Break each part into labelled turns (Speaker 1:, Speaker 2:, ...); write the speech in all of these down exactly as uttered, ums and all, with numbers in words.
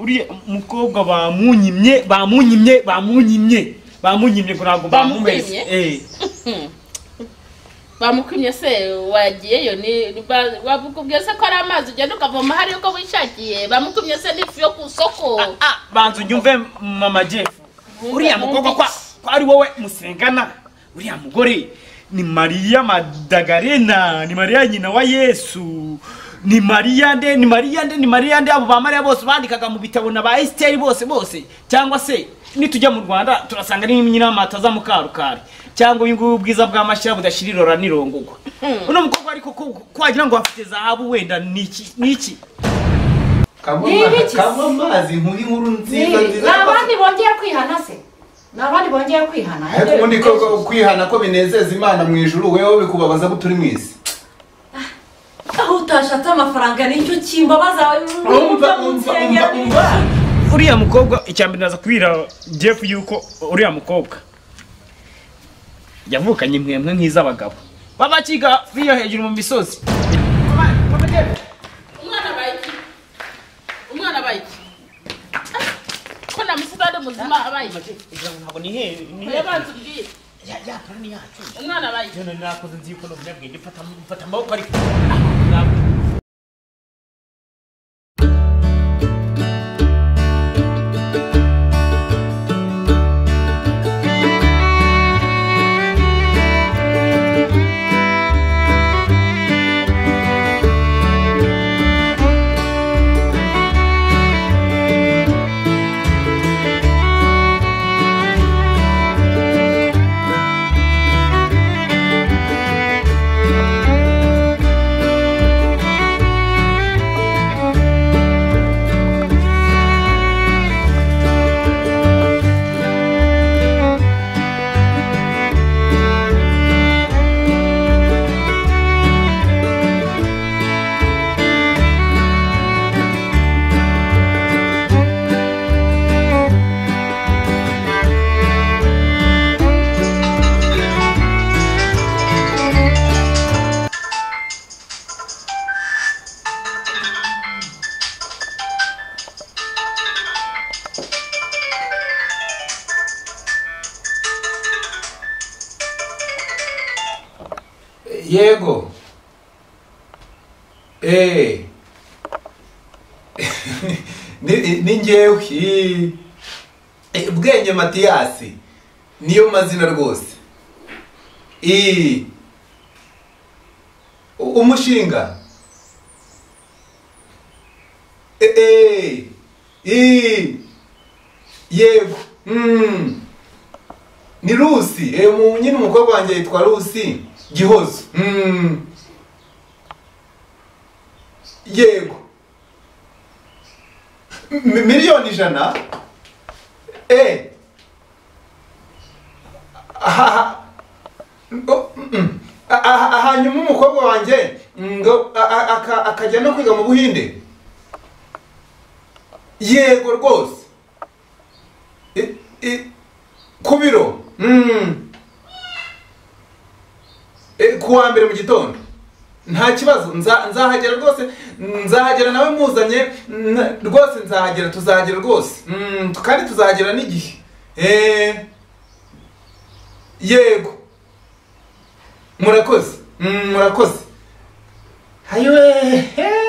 Speaker 1: uri mukobwa bamunyimye bamunyimye bamunyimye bamunyimye kurago bamumeze eh
Speaker 2: bamukwimye se wagiyeyo ni wabukubwiye se ko ari amazi ugenda ukavoma hari uko wishakiye bamukwimye se n'ifu yo kusoko
Speaker 1: ah banzu nyumve mama Jeff uriya mukobwa kwa ari wowe musengana uriya mugore ni Maria Magdalena ni Maria nyina wa Yesu ni Maria nde ni Maria nde ni Maria nde abo ba Maria bose bandikaga mu bitabo na ba Esther bose bose cyangwa se nitujya mu Rwanda turasanga ni nyina mataza mu karukari cyangwa uyu nguyu bwiza bwa mashya budashirirora nirongogwa uno mukobwa ariko kwagira ngo afite zahabu wenda niki niki
Speaker 3: kama amazi nkuri nkuru nziza nziza
Speaker 4: nabandi bongeye kwihana se nabandi bongeye kwihana
Speaker 3: ariko ubundi ko kwihana ko binezeza Imana mu ijuru wewe bikubabaza guturi mwisi
Speaker 4: aho utashatse amafaranga nicyo kimbabaza
Speaker 3: umva umva umva
Speaker 1: uriya mukobwa icyambere naza kwira Jeff yuko uriya mukobwa yavukanye mwemwe nk'izabagabo babakiga biyo hejuru mu misozi
Speaker 2: umwana bayiki umwana bayiki ko namusitade muzima abayi
Speaker 1: ntabwo ni he ni
Speaker 2: yabanze ubwire
Speaker 1: ya ya pani yacu
Speaker 2: umwana bayiki
Speaker 1: none nakoze nzi ko no byabwenge fata fata amaboko ariko
Speaker 3: yego eh ni ni ngewe Bwenge Matiyasi niyo mazina rwose eh umushinga eh eh yego mm ni Rusi eh mu nyine umukobwa wanjye yitwa Rusi Gihozo mm yego miliyoni ijana eh aha hanyuma umukobwa wanjye ngo akajya no kwiga mu Buhinde yego rwose ku biro mm kuwa mbere mu gitondo nta kibazo nzahagera rwose nzahagera nawe muzanye rwose nzahagera tuzahagera rwose kandi tuzahagera n'igihe eh yego murakoze murakoze hayiwe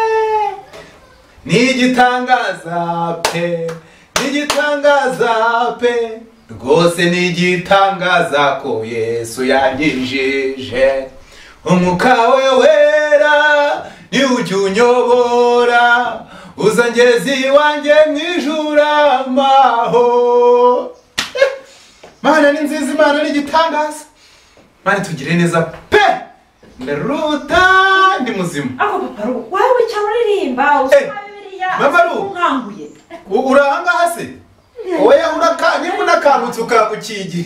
Speaker 3: ni igitangaza pe ni igitangaza pe rwose ni igitangaza ko Yesu yanyinjije umwuka we wera ni unyobora uzangezi wanjye mwijura maho Mana ni nziza Imana ni igitangaza Mana tugire neza pe ndaruta ndi muzima
Speaker 4: ako papa wawe cyaruririmba usabiriya nkanguye
Speaker 3: urahanga hase oya urakanye munakangutse ukagukigi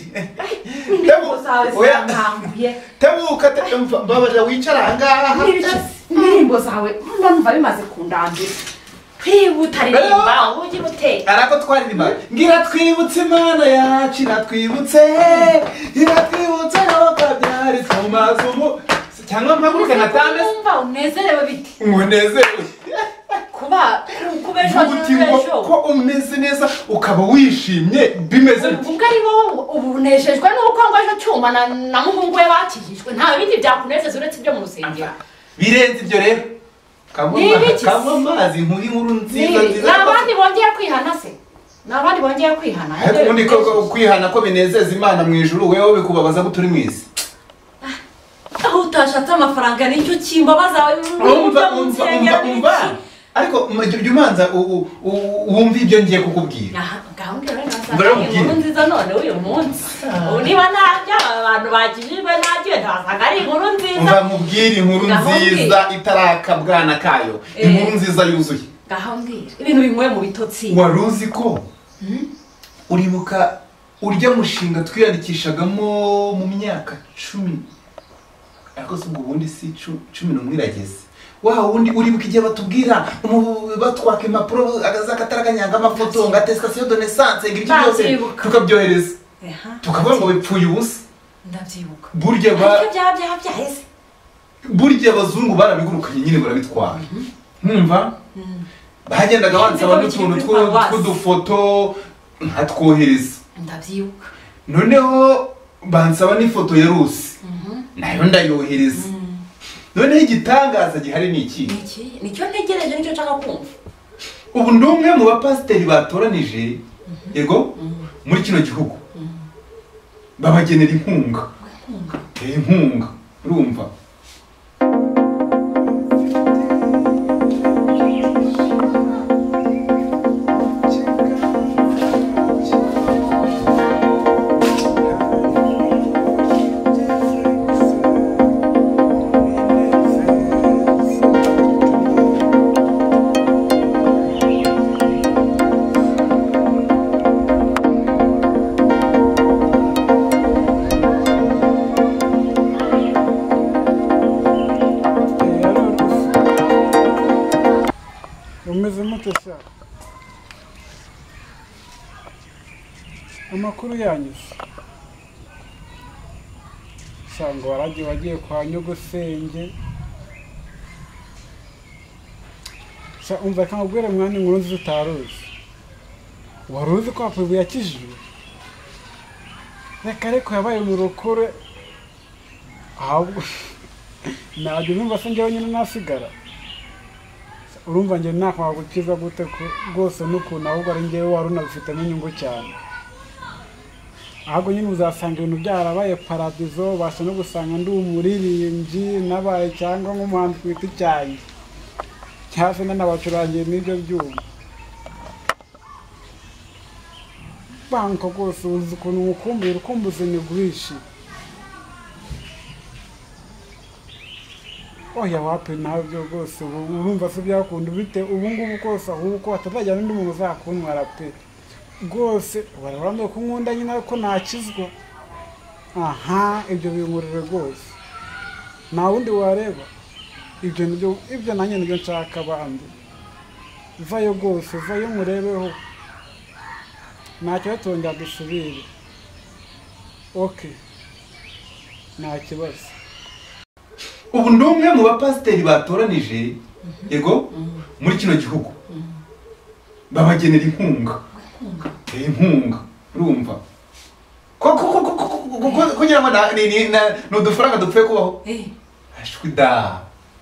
Speaker 4: oya nkanguye
Speaker 3: tebuka temva babaje wicara angaha
Speaker 4: ndirimbo zawe ndumva bimaze kundambira twibutaririmba ugira ute
Speaker 3: arako twaririmba ngira twibutse Imana yacu iratwibutse iratwibutse aho kabyari tumazumu cyangwa mpaguruke natambe
Speaker 4: umva unezerewe biti
Speaker 3: unezerewe
Speaker 4: kuba kubejo
Speaker 3: ko umeze neza ukaba wishimye bimeze
Speaker 4: ubwo ari wowe ubunejejwe nuko ngo ejo cyuma na na muhungu we bakijijwe nta bindi byakunezeza uretse ibyo mu rusengero
Speaker 3: birenze ibyo rero kamwe amazi nkuri nkuru nziza nziza
Speaker 4: n'abandi bongeye kwihana se n'abandi bongeye kwihana
Speaker 3: ariko ubundi ko kwihana ko binezeza Imana mu ijuru wewe bikubabaza guturi mwisi
Speaker 4: aho utashatse amafaranga nicyo kimbabaza
Speaker 3: umva umva umva ariko jya umanza wumva ibyo ngiye kukubwira
Speaker 4: inkuru nziza none uyu munsi niba ntabyo abantu bakijijwe ntabyo ntabasanga ari inkuru nziza
Speaker 3: umva mubwire inkuru nziza itarakabwana kayo inkuru nziza yuzuye
Speaker 4: ngaho mbwira ibintu binyweye mu bitotsi
Speaker 3: wari uzi ko uribuka urya mushinga twiyandikishagamo mu myaka cumi ariko si ubwo ubundi si cumi n'umwe irageze wa wundi uribuka igihe batubwira batwaka impapuro akataraganyanga amafoto ngo attestation de naissance ngo ibyo byose tukabyohereza tukavuga ngo bipfuye ubusa
Speaker 4: ndabyibuka
Speaker 3: burya ba
Speaker 4: bya bya byaheze
Speaker 3: burya abazungu barabigurukanye nyine barabitwara nkumva bagendaga bansaba n'utuntu tw'udufoto nkatwohereza
Speaker 4: ndabyibuka
Speaker 3: noneho bansaba n'ifoto ya Rusi nayo ndayohereza noneho igitangaza gihari ni iki
Speaker 4: nicyo ntegereje nicyo nshaka kumva
Speaker 3: ubu ndi umwe mu bapasiteri batoranije yego muri kino gihugu babagenera inkunga inkunga urumva
Speaker 5: amakuru yanyuze usanga waragiye wagiye kwa nyogosenge umva kamubwire mwana inkuru nziza utaruzi wari uzi ko Apobe yakijijwe reka ariko yabaye umurokore ahubwo ntabwo numva se njyewe nyine nasigara urumva njye ntakwanga gukiza gute rwose n'ukuntu ahubwo ari njyewe wari unabifitemo inyungu cyane ahubwo nyine uzasanga ibintu byarabaye paradizo ubasha no gusanga ndi umuririmbyi nabaye cyangwa nk'umuhanzi ku giti cyanjye cyangwa se nanabacurangiye n'ibyo byuma banko rwose uzi ukuntu umukumbuye ukumbuze nyigurishe oya wapi nabyo rwose urumva se byakunda bite ubu ngubu kose ahubwo hatazajya n'undi muntu uzakuntwara pe rwose wararambiwe ko nkunda nyine ariko nakizwa aha ibyo binkurire rwose nta wundi wareba ibyo nibyo ibyo nanjye nibyo nshaka abandi vayo rwose vayo murebeho ntacyo tongera dusubire oke nta kibazo
Speaker 3: ubu ndi umwe mu bapasiteri batoranije yego muri kino gihugu babagenera inkunga inkunga urumva kugira ngo ni udufaranga dupfuye kubaho ashwida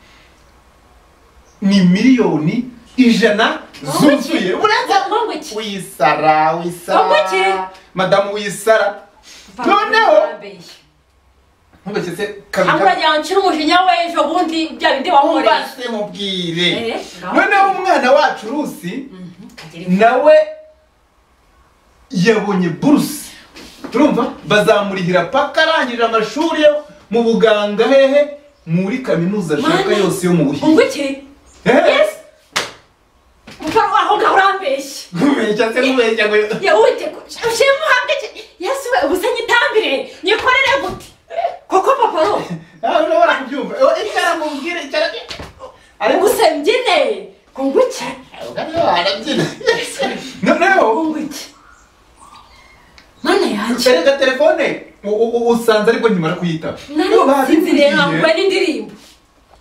Speaker 3: ni miliyoni ijana zuzuye wisara wisara madamu wisara noneho ntubeketse kabiri
Speaker 4: amurajya nshira umujinya w'ejo bundi bya bindi wamureye
Speaker 3: ubase mubwire noneho umwana wacu Rusi nawe yabonye buruse turumva bazamurihira paka arangirira amashuri yo mu buganga hehe muri kaminuza ashaka yose yo mu buhinzi
Speaker 4: unguki yes mufaro aho ngurambeshye
Speaker 3: kubeshya se kubeshya ngo
Speaker 4: ya wite ushemu hangeke yesu we ubusanyitambire nyikorere gute koko papa ro
Speaker 3: ah urabona kubyumva icyara mubwire icyara
Speaker 4: ari gusembyine kunguki
Speaker 3: arabyina noneho
Speaker 4: kunguki mana yanjye
Speaker 3: erega telefone usanze ariko nkimara kuyitaba
Speaker 4: nari sinzire nkakubona indirimbo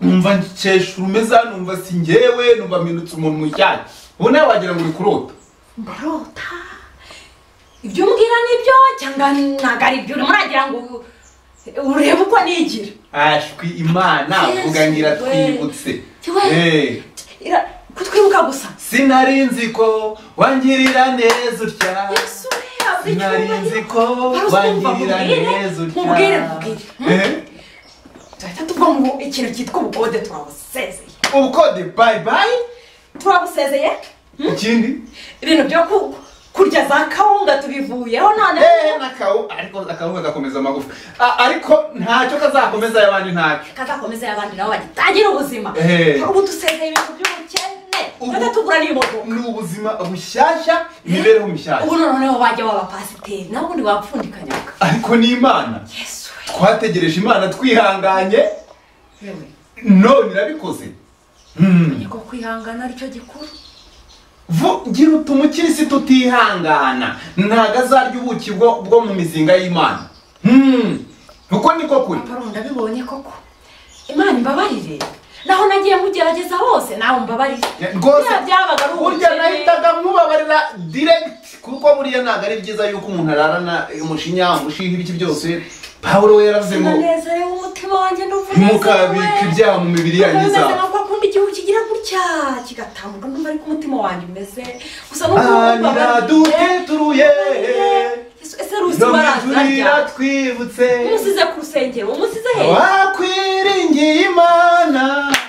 Speaker 3: numva nceshura umeze hano numva si njyewe numva mpindutse umuntu mushyashya ubu nawe wagira ngo uri kurota
Speaker 4: mbarota ibyo umbwira nibyo cyangwa ntabwo ari ibyo muragira ngo urebe uko nigira
Speaker 3: ashwi imana vuga ngira twibutse
Speaker 4: kutwibuka gusa
Speaker 3: sinari nzi ko wangirira neza utya sinari nzi ko wangirira neza utya
Speaker 4: mubwire mubwire tuhita tuvuga ngo ikintu cyitwa ubukode turabusezeye
Speaker 3: ubukode bye bye
Speaker 4: turabusezeye
Speaker 3: ikindi
Speaker 4: ibintu byo kurya za kawunga tubivuyeho none
Speaker 3: eh nakawu ariko akawunga gakomeza amagufa ariko ntacyo kazakomeza y'abandi ntacyo
Speaker 4: kazakomeza y'abandi nabo bagitangira ubuzima ubu dusezeye ibintu by'ubukene tuba tugura n'imodoka
Speaker 3: ni ubuzima bushyashya imibereho mishyashya
Speaker 4: ubu noneho bajya baba pasiteri nabo ubundi bapfundikanyaga
Speaker 3: ariko ni imana twategereje imana twihanganye none irabikoze
Speaker 4: niko kwihangana aricyo gikuru
Speaker 3: gira utuma ukirisitu utihangana ntabwo azarya ubuki bwo mu mizinga y'imana uko niko kuri
Speaker 4: ndabibonye koko imana imbabarire naho nagiye mugerageza hose nawe umbabarire
Speaker 3: rwose burya nahitaga nkubabarira direct kuko buriya ntabwo ari byiza yuko umuntu ararana umushinya umushiha ibiki byose Pawulo we yaravuze ngo
Speaker 4: nezerewe umutima wanjye ndumva
Speaker 3: ntimukabike ibyaha mu mibiri yanyu izabo
Speaker 4: ntabwo akunda igihugu kigira gutya kigatambwa ndumva ariko umutima wanjye umeze gusa n'uko
Speaker 3: duteturuye
Speaker 4: ese rusi barazarya
Speaker 3: twibutse
Speaker 4: umusize ku rusengero umusize he
Speaker 3: wakwiringiye imana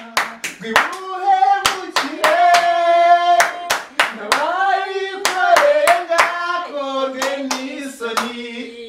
Speaker 3: wibuhemukire nabayikoreye ngakorwe n'isoni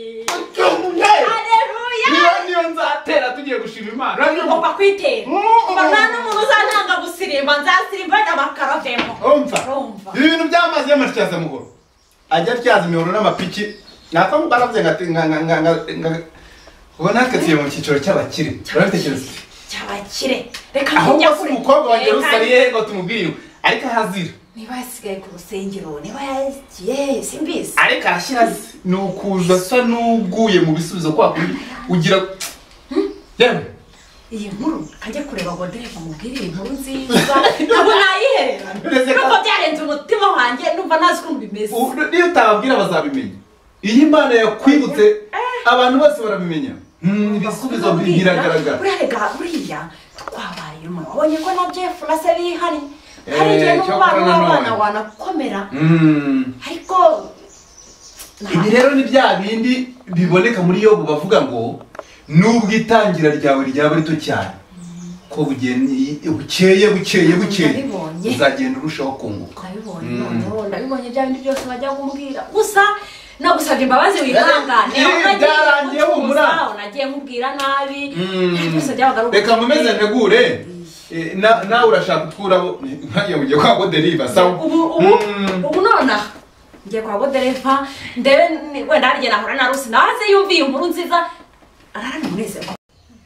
Speaker 3: niyo nzatera tugiye gushima imana
Speaker 4: ugomba kwitera nta n'umuntu uzantanga gusirimba nzasirimba n'amakaravemo
Speaker 3: umva ibintu by'amazi y'amatyaza muhoro ajya atyaza imihoro n'amapiki nako baravuze nga ubu natwe tuye mu cyiciro cy'abakire urabitekereza
Speaker 4: cy'abakire reka
Speaker 3: ahubwo se umukobwa wa Yerusaliye ngo tumubwire ariko ahazira
Speaker 4: niba yasigaye ku rusengero niba yagiye simbizi
Speaker 3: ariko arashyira ni ukuza asa n'uguye mu bisubizo kwa kundi ugira yewe
Speaker 4: iyi nkuru kajya kureba ngo ndebe mubwire iyi nkuru nziza ntabwo nayiherera kuko byarenze umutima wanjye numva nazi ukuntu bimeze
Speaker 3: niyo utababwira bazabimenya iyi Imana yakwibutse abantu bose barabimenya ibisubizo biragaragara
Speaker 4: buriya twabaye umwe wabonye ko na Jeff na se bihari hari igihe n'umwana w'abana wanakomera ariko
Speaker 3: ibi rero ni bya bindi biboneka muri Yobu bavuga ngo nubwo itangira ryawe ryaba rito cyane ko bukeye bukeye bukeye uzagenda urushaho kunguka
Speaker 4: ndabibonye bya bindi byose bajya kumbwira gusa nagusabye imbabazi wihangane
Speaker 3: byarangiye humura
Speaker 4: nagiye nkubwira nabi
Speaker 3: reka nkomeze ntegure nawe urashaka utwurabo nkagiye mugiye kwa Goderiva sawa
Speaker 4: ubu nonaha ngiye kwa Goderiva ndebe wenda harigye nahura na Rusi naze yumviye inkuru nziza ararana umunezero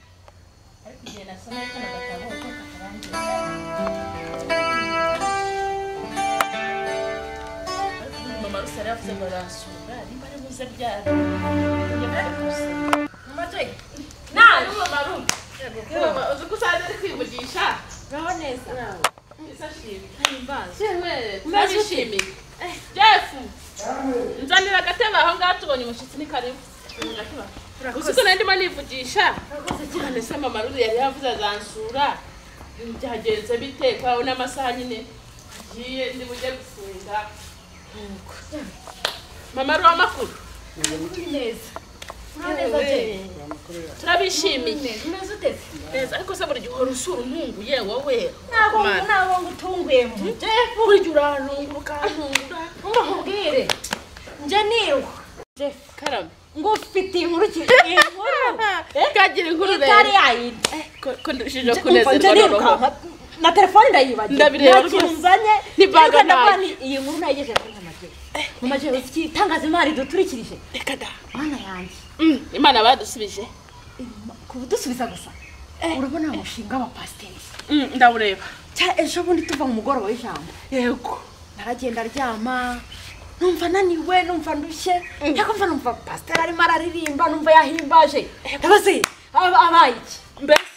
Speaker 2: mama Rusi aravuze ngo arasura nimba ari buze byara
Speaker 4: nawe
Speaker 2: mama Rusi uzi ko usanze ari kwivugisha
Speaker 4: uraho neza
Speaker 2: nabishimiye Jeff nzanira agatebe aho ngaho tubonye umushyitsi ni karibu uzi ko nandimo nivugisha cyane se mama Rusi yari yavuze azansura byagenze bite kwawe n'amasaha nyine agiye ndi bujye gufunga mama Rusi amakuru
Speaker 4: neza
Speaker 2: turabishimiye
Speaker 4: umeze uteze
Speaker 2: neza ariko se buri gihe uhora usura umungu yewe wowe
Speaker 4: ntabwo ntabwo ngutunguyemo
Speaker 2: Jeff buri gihe urantungura ukantungura
Speaker 4: ngo nkubwire njye niruka
Speaker 2: Jeff karame
Speaker 4: ngo ufite inkuru inkuru
Speaker 2: kagira inkuru rero
Speaker 4: itari yayindi
Speaker 2: ko ndushije kunezerwa noneho
Speaker 4: na telefone ndayibagiye
Speaker 2: ndabireba rwose
Speaker 4: nibaga nabani iyi nkuru nayigeje kuri Mamaje Mamaje uzi tangaza imari duturikirije
Speaker 2: reka da
Speaker 4: mana yanjye
Speaker 2: imana badusubije
Speaker 4: kudusubiza gusa urabona umushinga w'abapasiteri
Speaker 2: ndawureba
Speaker 4: cya ejo bundi tuva mu mugoroba w'ijambo
Speaker 2: yego
Speaker 4: naragenda aryama numva naniwe numva ndushye yakumva numva pasiteri arimo araririmba numva yahimbaje yabaze abaye iki
Speaker 2: mbese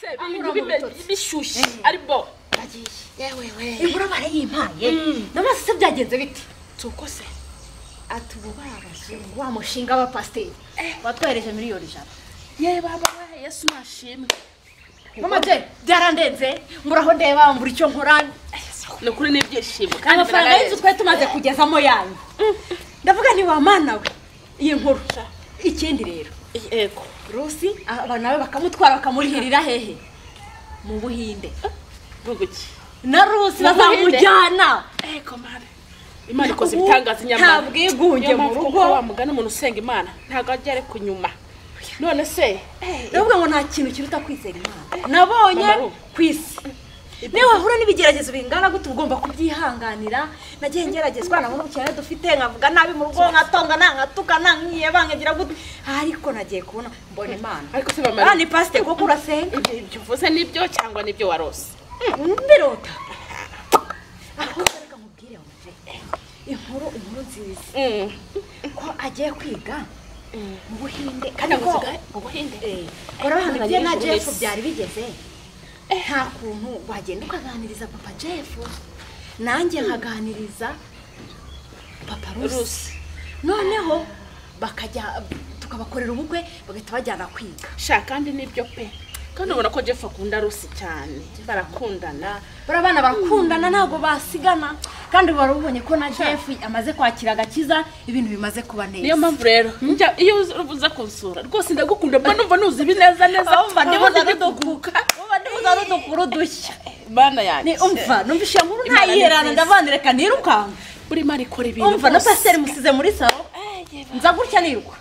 Speaker 2: bishyushye ari bo
Speaker 4: yewe we inkuru barayimpaye namaze se byagenze biti
Speaker 2: tuko se
Speaker 4: atububabaje wa mushinga wa pasteur watwereje miliyoni ijana
Speaker 2: ye baba we Yesu nashimwe
Speaker 4: mama je byarandenze nguraho ndeba mbura icyo nkora
Speaker 2: no kuri n'ibyishimo kandi
Speaker 4: amafaranga y'inzu twe tumaze kugezamo yanyu ndavuga ni wa mana we iyi nkuru ikindi rero
Speaker 2: yego
Speaker 4: Rusi abana nawe bakamutwara bakamurihirira hehe mu Buhinde
Speaker 2: buguki
Speaker 4: na Rusi bazamujyana
Speaker 2: eko mare Imana ikoze ibitangaza inyamana
Speaker 4: ntabwo igunge mu rugo
Speaker 2: wa mugana umuntu usenga Imana ntago ajyare kunyuma none se
Speaker 4: ndavuga ngo nta kintu kiruta kwizera Imana nabonye kwisi niwe wahura n'ibigeragezo bingana gute ugomba kubyihanganira nagiye ngeragezwa nabona cyane dufite nkavuga nabi mu rugo nkatonga nkatuka nkiye bangagira gute ariko nagiye kubona mbona Imana
Speaker 2: ariko se bamara
Speaker 4: ni pastor koko urasenga
Speaker 2: ibyo uvuze nibyo cyangwa nibyo warose
Speaker 4: mbirota aho reka mubwire wanje inkuru inkuru nziza ko agiye kwiga mu Buhinde kandi ko
Speaker 2: mu Buhinde
Speaker 4: eh barabahanira bye na Jeff byari bigeze nta kuntu wagenda ukaganiriza papa Jeff nanjye nkaganiriza papa Rusi noneho bakajya tukabakorera ubukwe bagahita bajyana kwiga
Speaker 2: sha kandi nibyo pe kandi ubona ko Jeff akunda Rusi cyane barakundana
Speaker 4: barabana barakundana ntago basigana kandi barubonye ko na Jeff amaze kwakira agakiza ibintu bimaze kuba neza
Speaker 2: niyo mpamvu rero njya iyo uza kunsura rwose ndagukunda mba numva nuzi bineza neza
Speaker 4: umva ndibuza rudukuka umva ndibuza rudukuru dushya
Speaker 2: bana yanjye
Speaker 4: ni umva numvishe nkuru ntayiherana ndavandireka nirukanka
Speaker 2: buri mari kora ibintu
Speaker 4: umva na pasteur musize muri salo nza gutya niruka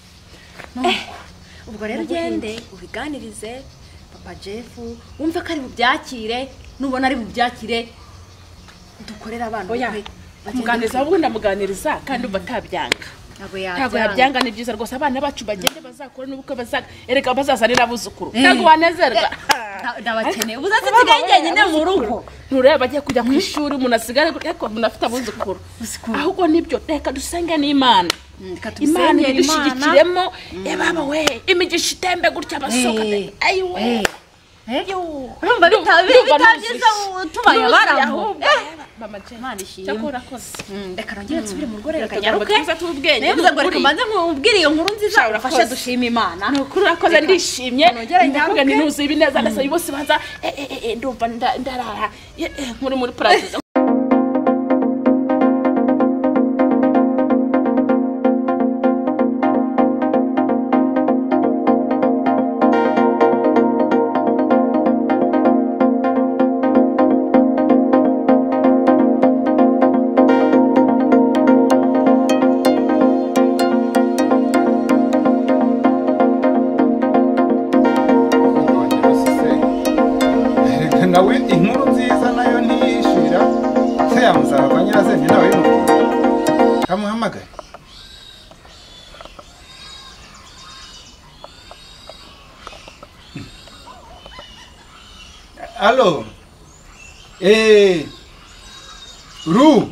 Speaker 4: ubwo rero gende ubiganirize papa Jeff umve ko ari bubyakire nubona ari bubyakire dukorera abantu
Speaker 2: we muganiriza ahubwo ndamuganiriza kandi batabyanga
Speaker 4: ntabwo
Speaker 2: yabyanga ni byiza rwose abana bacu bagende bazakora n'ubukwe bazaga erega bazazanira abuzukuru ntabwo banezerwa
Speaker 4: ndabakeneye ubuzaze tsigaye njyenyine mu rugo
Speaker 2: ntureba bagiye kujya ku ishuri umuntu asigare ariko umuntu afite abuzukuru ahubwo nibyo reka dusenge n'Imana Imana idushyigikiremo baba we imigisha itembe gutya amasoko ayiwe
Speaker 4: urumva bitabyiza tubaye baraho
Speaker 2: mama je
Speaker 4: Imana ishimwe
Speaker 2: cyakora koze
Speaker 4: reka nongere nsubire mu rugo rero
Speaker 2: kanyaruke tubwenge
Speaker 4: nebuze ngo reka mbanze nkubwire iyo nkuru nziza urafashe dushima Imana
Speaker 2: nukuri urakoze ndishimye ndavuga ni nuzi ibineza ndasa bose baza ndumva ndarara muri muri practice
Speaker 3: nawe inkuru nziza nayo ntiyishira se yamusaba kwa nyirasenye nawe y'umubiri kamuhamagare alo eh ru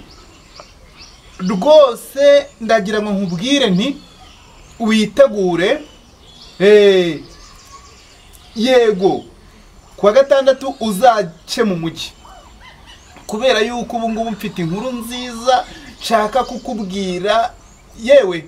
Speaker 3: rwose ndagira ngo nkubwire nti witegure eh yego kwa gatandatu uzace mu mujyi kubera yuko ubu ngubu mfite inkuru nziza nshaka kukubwira yewe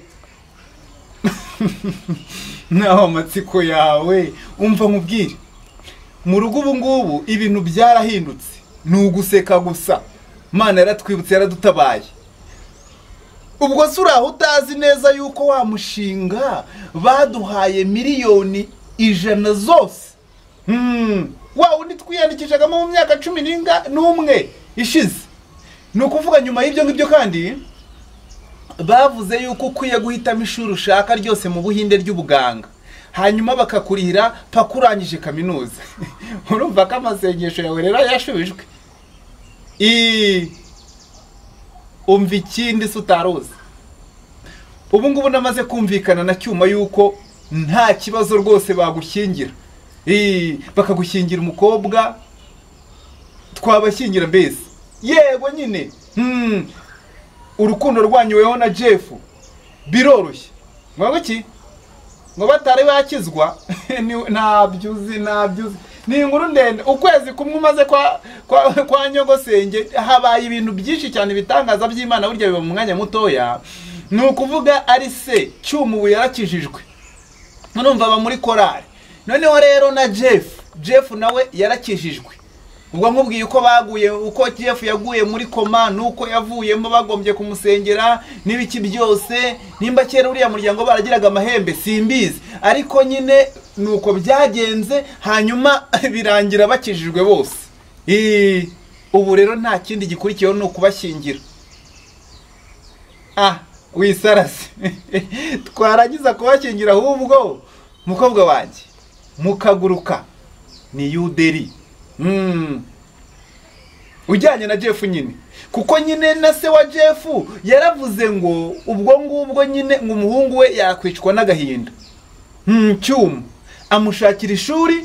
Speaker 3: naho amatsiko yawe umva nkubwire mu rugo ubu ngubu ibintu byarahindutse ni uguseka gusa Imana yaratwibutse yaradutabaye ubwo se uraho utazi neza yuko wa mushinga baduhaye miliyoni ijana zose hmm wa undi twiyandikishagamo mu myaka cumi n'umwe ishize ni ukuvuga nyuma y'ibyo ngibyo kandi bavuze yuko ukwiye guhitamo ishuri ushaka ryose mu Buhinde ry'ubuganga hanyuma bakakurihira pakurangije kaminuza urumva ko amasengesho yawe rero yashubijwe i umva ikindi se utaruzi ubu ngubu namaze kumvikana na cyuma yuko nta kibazo rwose bagushyingira eh bakagushyingira umukobwa twabashyingira mbese yego nyine hmm urukundo rwanyweho na Jeff biroroshye ngo iki ngo batari bakizwa ntabyuzi ntabyuzi ni inkuru ndende. Ukwezi kumwe umaze kwa kwa, kwa nyogosenge habaye ibintu byinshi cyane bitangaza by'Imana burya biba mu mwanya mutoya. Ni ukuvuga ari se cyumu yarakijijwe. Murumva aba muri korali. Noneho rero na Jeff, Jeff nawe yarakijijwe. Ubwo nkubwiye uko baguye, uko Jeff yaguye muri koma, nuko yavuyemo bagombye kumusengera n'ibiki byose. Nimba kera uriya muryango baragiraga amahembe simbizi, ariko nyine nuko byagenze, hanyuma birangira bakijijwe bose. Eh, ubu rero nta kindi gikurikiyeho no kubashingira. Ah, wisarase. Twaragiza kubashingira ahubwo mukobwa wanjye mukaguruka ni Yuderi. Mm. Ujyanye na Jeff nyine. Kuko nyine na se wa Jeff yaravuze ngo ubwo ngubwo nyine ngo umuhungu we yakwicwa n'agahinda. Mm, cyuma amushakira ishuri.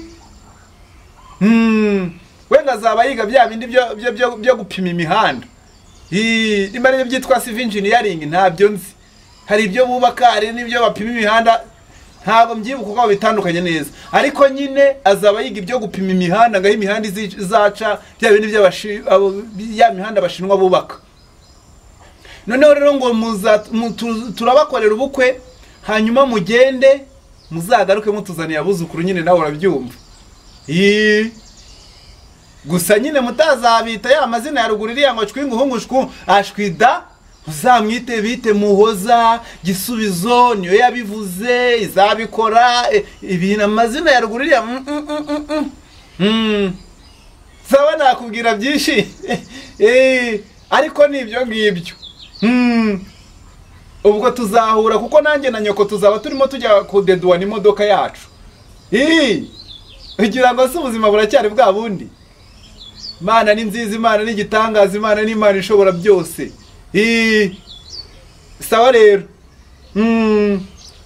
Speaker 3: Mm. Wenga azaba yiga bya bindi byo byo byo gupima imihanda. Ii, imari byitwa civil engineering ntabyo nzi. Hari ibyo bubaka, hari n'ibyo bapima imihanda. Ntabwo mbyibuka uko bitandukanye neza, ariko nyine azaba yiga ibyo gupima imihanda ngaho imihanda izaca bya bindi by'abashi ya mihanda bashinwa bubaka. Noneho rero ngo muza turabakorera ubukwe, hanyuma mugende muzagaruke mutuzaniye abuzukuru nyine nawe urabyumva. Ii, gusa nyine mutazabita ya mazina ya ruguru iriya ngo cwinguhungushku ashwida, uzamwite bite Muhoza, Gisubizo niyo yabivuze, izabikora ibintu amazina ya ruguru iriya. Mm. Sawa nakubwira byinshi. Eh, ariko nibyo ngibyo. Mm. Ubwo tuzahura kuko nanjye na nyoko tuzaba turimo tujya kudedwa n'imodoka yacu. Eh, ugira ngo se ubuzima buracyari bwa bundi. Imana ni nziza, Imana ni gitangaza, Imana ni Imana ishobora byose. Eh, sawa rero. Mm.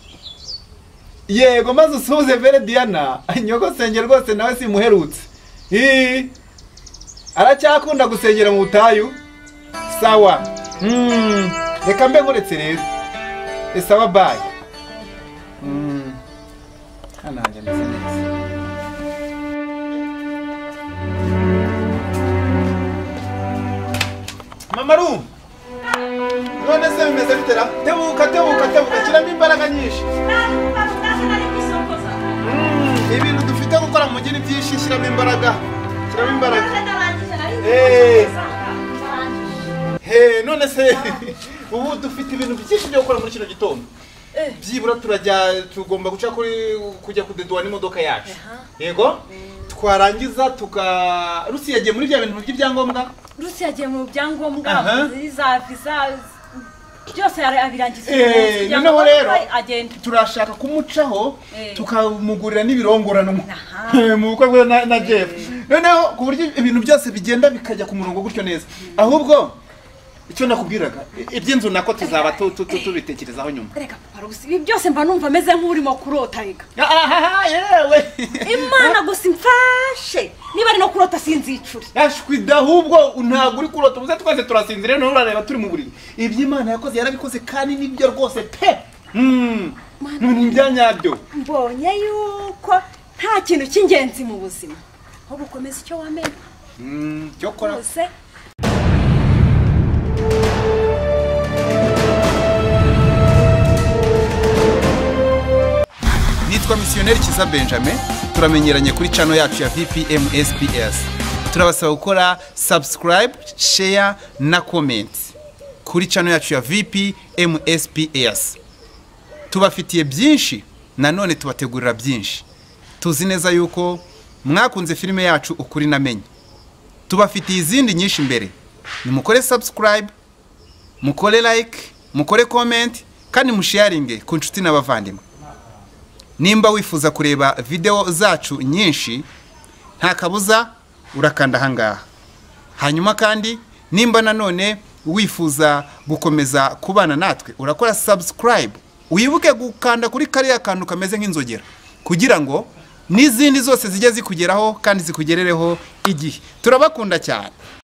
Speaker 3: Yego maze usuze Vere Diana, nyoko senge rwose nawe simuherutse. Eh, aracyakunda gusengera mu butayu. Sawa. Mm. Reka mbe nkuretse rero. E sawa bye. Mm. Hana nje neza. Mama Ru. None se bimeze bitera? Tebuka tebuka tebuka kiramo imbaraga nyinshi. Mm, ibintu dufite gukora mu gini byinshi shiramo imbaraga. Kiramo imbaraga. Eh. He, none se ubu dufite ibintu byinshi byo gukora muri kino gitondo. Byibura turajya tugomba guca kuri kujya kudedwa n'imodoka yacu. Yego? Twarangiza tuka Rusi yagiye muri bya bintu by'ibyangombwa.
Speaker 4: Rusi yagiye mu byangombwa za visa byose abirangiza.
Speaker 3: Eh, noneho rero turashaka kumucaho tukamugurira n'ibirongorano mu bukwe bwe na Jeff. Noneho ku buryo ibintu byose bigenda bikajya ku murongo gutyo neza. Ahubwo icyo nakubwiraga iby'inzu nako tuzaba tubitekerezaho nyuma.
Speaker 4: Reka papa Rusi ibi byose mba numva meze nk'urimo kurota rega.
Speaker 3: Aha yewe.
Speaker 4: Imana gusa imfashe niba ari no kurota sinzicuri.
Speaker 3: Yashwida ahubwo ntago uri kurota muze twese turasinzire no urareba turi mu buriri. Iby'Imana yakoze yarabikoze kandi nibyo rwose pe. Mm. Nuni byanyabyo.
Speaker 4: Mbonye yuko nta kintu cy'ingenzi mu buzima. Ho gukomeza icyo wamenye.
Speaker 3: Mm, cyo kora. Nitwa Missionnaire Kiza Benjamin, turamenyeranye kuri channel yacu ya V P M S P S. Turabasaba gukora subscribe, share na comment kuri channel yacu ya V P M S P S. Tubafitiye byinshi, nanone tubategurira byinshi. Tuzi neza yuko mwakunze filime yacu Ukuri Namenye. Tubafitiye izindi nyinshi mbere. Nimukore subscribe, mukore like, mukore comment kandi musharinge ku nshuti n'abavandimwe. Nimba wifuza kureba video zacu nyinshi nta kabuza urakanda hangaha. Hanyuma kandi nimba nanone wifuza gukomeza kubana natwe urakora subscribe, uyibuke gukanda kuri kariya kantu kameze nk'inzogera kugira ngo n'izindi zose zijye zikugeraho kandi zikugerereho igihe. Turabakunda cyane.